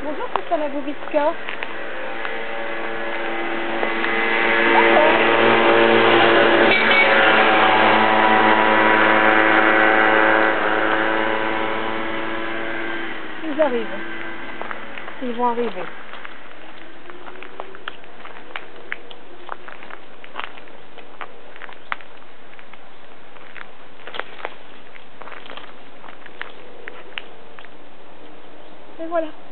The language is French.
Bonjour, c'est Sana Boubitska. Ils arrivent. Ils vont arriver. Et voilà.